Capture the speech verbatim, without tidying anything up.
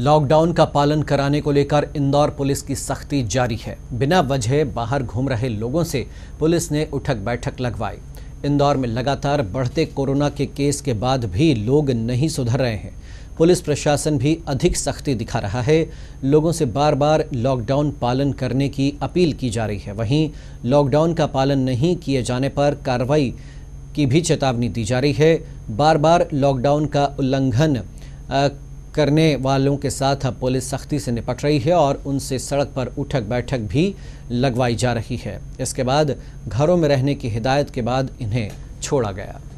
Lockdown का पालन कराने को लेकर इंदौर पुलिस की सख्ती जारी है। बिना वजह बाहर घूम रहे लोगों से पुलिस ने उठक बैठक लगवाई। इंदौर में लगातार बढ़ते कोरोना के केस के बाद भी लोग नहीं सुधर रहे हैं। पुलिस प्रशासन भी अधिक सख्ती दिखा रहा है। लोगों से बार बार लॉकडाउन पालन करने की अपील की जा रही है। वहीं लॉकडाउन का पालन नहीं किए जाने पर कार्रवाई की भी चेतावनी दी जा रही है। बार बार लॉकडाउन का उल्लंघन करने वालों के साथ अब पुलिस सख्ती से निपट रही है और उनसे सड़क पर उठक बैठक भी लगवाई जा रही है। इसके बाद घरों में रहने की हिदायत के बाद इन्हें छोड़ा गया।